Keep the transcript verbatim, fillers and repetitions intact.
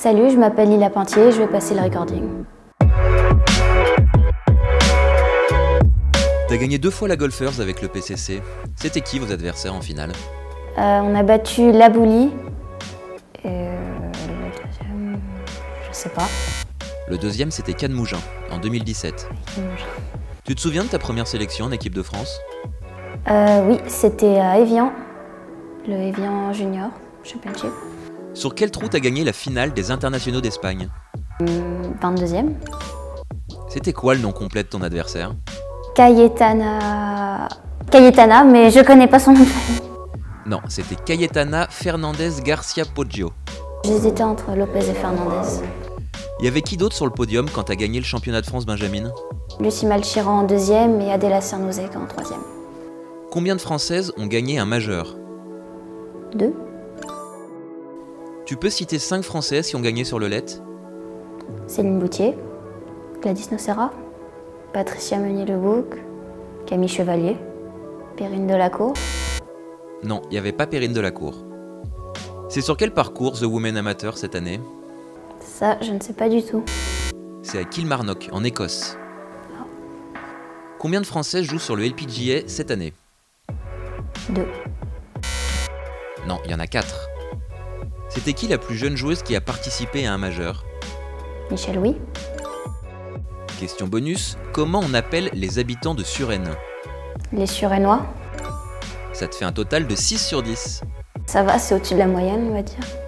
Salut, je m'appelle Lila Pintier et je vais passer le recording. T'as gagné deux fois la Golfers avec le P C C. C'était qui vos adversaires en finale? Euh, on a battu Labouli et euh, le deuxième, je sais pas. Le deuxième, c'était Cannes-Mougins, en deux mille dix-sept. Tu te souviens de ta première sélection en équipe de France? euh, Oui, c'était à Évian, le Évian Junior Championship. Sur quelle trou t'as gagné la finale des internationaux d'Espagne? vingt-deuxième. C'était quoi le nom complet de ton adversaire? Cayetana... Cayetana, mais je connais pas son nom de famille. Non, c'était Cayetana Fernandez Garcia Poggio. J'hésitais entre Lopez et Fernandez. Il y avait qui d'autre sur le podium quand t'as gagné le championnat de France Benjamin? Lucie Malchiran en deuxième et Adela Cernozek en troisième. Combien de Françaises ont gagné un majeur? Deux. Tu peux citer cinq Françaises qui ont gagné sur le L E T? Céline Boutier, Gladys Nocera, Patricia Meunier-Lebouc, Camille Chevalier, Perrine Delacour. Non, il n'y avait pas Perrine Delacour. C'est sur quel parcours The Women Amateur cette année? Ça, je ne sais pas du tout. C'est à Kilmarnock, en Écosse. Combien de Françaises jouent sur le L P G A cette année? Deux. Non, il y en a quatre. C'était qui la plus jeune joueuse qui a participé à un majeur? Michel Louis. Question bonus, comment on appelle les habitants de Suresnes? Les Suresnois. Ça te fait un total de six sur dix. Ça va, c'est au-dessus de la moyenne, on va dire.